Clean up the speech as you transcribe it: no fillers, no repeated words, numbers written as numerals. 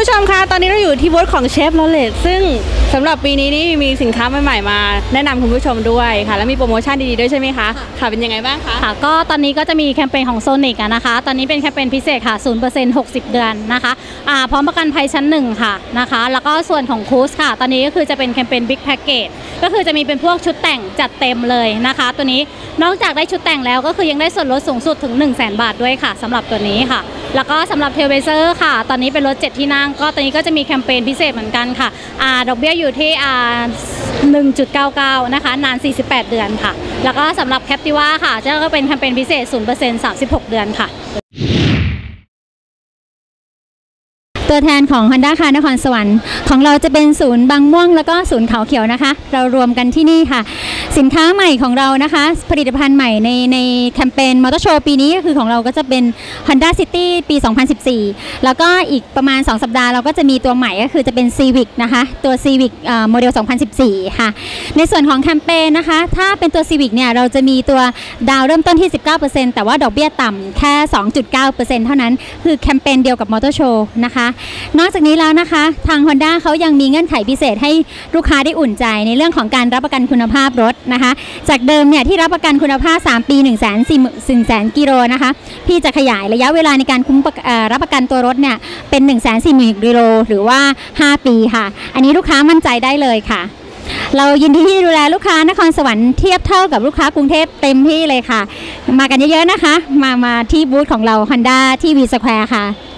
ผู้ชมคะตอนนี้เราอยู่ที่บูธของเชฟโรเลตซึ่งสำหรับปีนี้นี่มีสินค้าใหม่ๆมาแนะนำคุณผู้ชมด้วยค่ะแล้วมีโปรโมชั่นดีๆด้วยใช่ไหมคะค่ะเป็นยังไงบ้างคะค่ะก็ตอนนี้ก็จะมีแคมเปญของโซนิกนะคะตอนนี้เป็นแคมเปญพิเศษค่ะ 0% 60 เดือนนะคะพร้อมประกันภัยชั้น1ค่ะนะคะแล้วก็ส่วนของคูสค่ะตอนนี้ก็คือจะเป็นแคมเปญบิ๊กแพ็กเกจก็คือจะมีเป็นพวกชุดแต่งจัดเต็มเลยนะคะตัวนี้นอกจากได้ชุดแต่งแล้วก็คือยังได้ส่วนลดสูงสุดถึง 100,000 บาทด้วยค่ะสำหรับตัวนี้ค่ะแล้วก็สำหรับเทลเบเซอร์ค่ะตอนนี้เป็นรถ7ที่นั่งก็ตอนนี้ก็จะมีแคมเปญพิเศษเหมือนกันค่ะดอกเบี้ยอยู่ที่1.99 นะคะนาน48เดือนค่ะแล้วก็สำหรับแคปติว่าค่ะจะก็เป็นแคมเปญพิเศษ 0% 36 เดือนค่ะตัวแทนของ Honda ค่ะนครสวรรค์ของเราจะเป็นศูนย์บางม่วงแล้วก็ศูนย์เขาเขียวนะคะเรารวมกันที่นี่ค่ะสินค้าใหม่ของเรานะคะผลิตภัณฑ์ใหม่ในแคมเปญมอเตอร์โชว์ปีนี้ก็คือของเราก็จะเป็น Honda City ปี 2014 แล้วก็อีกประมาณ2สัปดาห์เราก็จะมีตัวใหม่ก็คือจะเป็น Civic นะคะตัว Civic โมเดล 2014 ค่ะในส่วนของแคมเปญนะคะถ้าเป็นตัว Civic เนี่ยเราจะมีตัวดาวเริ่มต้นที่ 19% แต่ว่าดอกเบี้ยต่ำแค่ 2.9% เท่านั้นคือแคมเปญเดียวกับมอเตอร์โชว์นะคะนอกจากนี้แล้วนะคะทาง Honda เขายังมีเงื่อนไขพิเศษให้ลูกค้าได้อุ่นใจในเรื่องของการรับประกันคุณภาพรถนะคะจากเดิมเนี่ยที่รับประกันคุณภาพ3ปี 140,000 กิโลนะคะพี่จะขยายระยะเวลาในการรับประกันตัวรถเนี่ยเป็น 140,000 กิโลหรือว่า5ปีค่ะอันนี้ลูกค้ามั่นใจได้เลยค่ะเรายินดีที่ดูแลลูกค้านครสวรรค์เทียบเท่ากับลูกค้ากรุงเทพเต็มที่เลยค่ะมากันเยอะๆนะคะมาที่บูธของเรา Honda ที่ V Square ค่ะ